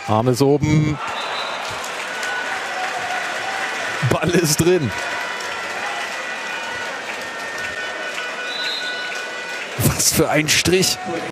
Arm ist oben. Ball ist drin. Was für ein Strich.